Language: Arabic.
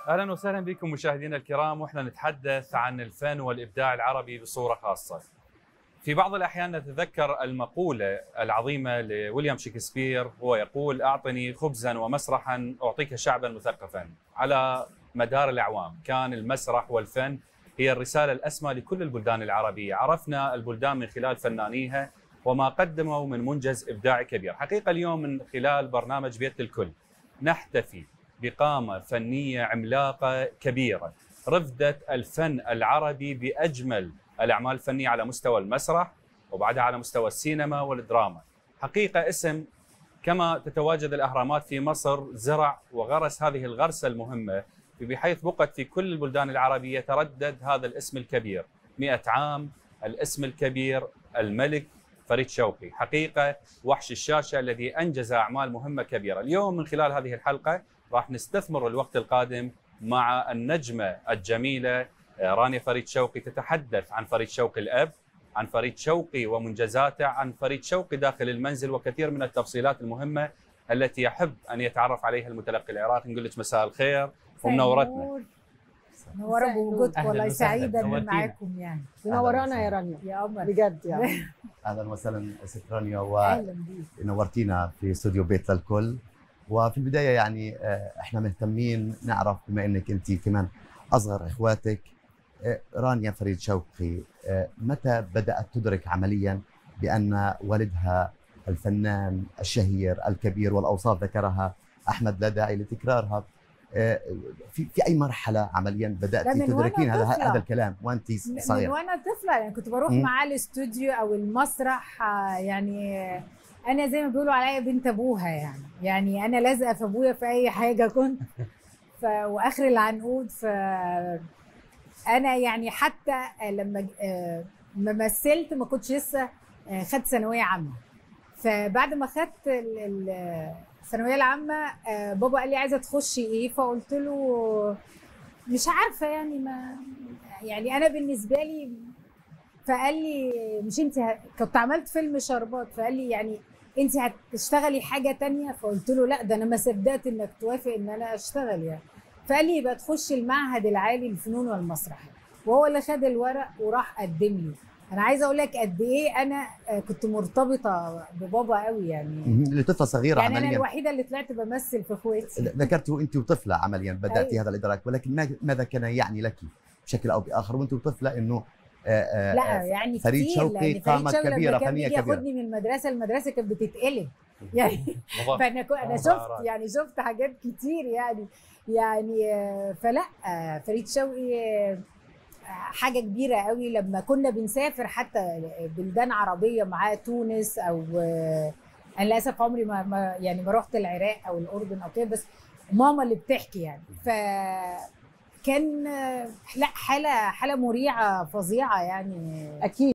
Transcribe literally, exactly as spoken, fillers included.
اهلا وسهلا بكم مشاهدينا الكرام، واحنا نتحدث عن الفن والابداع العربي بصوره خاصه. في بعض الاحيان نتذكر المقوله العظيمه لويليام شكسبير، هو يقول: اعطني خبزا ومسرحا اعطيك شعبا مثقفا. على مدار الاعوام كان المسرح والفن هي الرساله الاسمى لكل البلدان العربيه، عرفنا البلدان من خلال فنانيها وما قدموا من منجز ابداعي كبير. حقيقه اليوم من خلال برنامج بيت الكل نحتفي بقامة فنية عملاقة كبيرة رفدت الفن العربي بأجمل الأعمال الفنية على مستوى المسرح وبعدها على مستوى السينما والدراما. حقيقة اسم كما تتواجد الأهرامات في مصر زرع وغرس هذه الغرسة المهمة، بحيث بقت في كل البلدان العربية تردد هذا الاسم الكبير. مئة عام الاسم الكبير الملك فريد شوقي، حقيقة وحش الشاشة الذي أنجز أعمال مهمة كبيرة. اليوم من خلال هذه الحلقة راح نستثمر الوقت القادم مع النجمة الجميلة رانيا فريد شوقي، تتحدث عن فريد شوقي الأب، عن فريد شوقي ومنجزاته، عن فريد شوقي داخل المنزل، وكثير من التفصيلات المهمة التي يحب أن يتعرف عليها المتلقي العراقي. نقول لك مساء الخير ومنورتنا. منورة بوجودك، والله سعيدة ان معاكم يعني. منورانا يا رانيا يا قمر بجد يعني. اهلا وسهلا ست رانيا، اهلا بيك، ونورتينا في استوديو بيت للكل. وفي البدايه يعني احنا مهتمين نعرف، بما انك انت كمان اصغر اخواتك، رانيا فريد شوقي متى بدات تدرك عمليا بان والدها الفنان الشهير الكبير، والاوصاف ذكرها احمد لا داعي لتكرارها، في في اي مرحله عمليا بداتي تدركين هذا هذا الكلام وانت صغيره؟ من وانا طفله يعني، كنت بروح معاه الاستوديو او المسرح. يعني انا زي ما بيقولوا عليا بنت ابوها يعني يعني انا لازقه في ابويا في اي حاجه كنت ف... واخر العنقود. ف انا يعني حتى لما ما مثلت ما كنتش لسه خدت ثانويه عامه. فبعد ما خدت الثانويه العامه بابا قال لي عايزه تخشي ايه؟ فقلت له مش عارفه يعني، ما يعني انا بالنسبه لي. فقال لي مش انت ه... كنت عملت فيلم شربات، فقال لي يعني انت هتشتغلي حاجه تانية؟ فقلت له لا، ده انا ما صدقت انك توافق ان انا اشتغل يعني. فقال لي يبقى تخشي المعهد العالي للفنون والمسرح، وهو اللي خد الورق وراح قدم لي. انا عايزه اقول لك قد ايه انا كنت مرتبطه ببابا قوي يعني. لطفله صغيره يعني عمليا، انا الوحيده اللي طلعت بمثل في اخواتي. ذكرته انت وطفله عمليا بداتي أيوة. هذا الادراك، ولكن ماذا كان يعني لك بشكل او باخر وانت طفله انه آآ لا يعني فريد كتير، شوقي قامه كبيره فنيه كبيره؟ ياخدني من المدرسه، المدرسه كانت بتتقلب يعني. فانا انا شفت يعني شفت حاجات كتير يعني يعني فلا فريد شوقي حاجه كبيره قوي. لما كنا بنسافر حتى بلدان عربيه معاه، تونس او انا للاسف عمري ما, ما يعني ما رحت العراق او الاردن او كده، بس ماما اللي بتحكي يعني. ف كان لا حاله حاله مريعه فظيعه يعني. اكيد.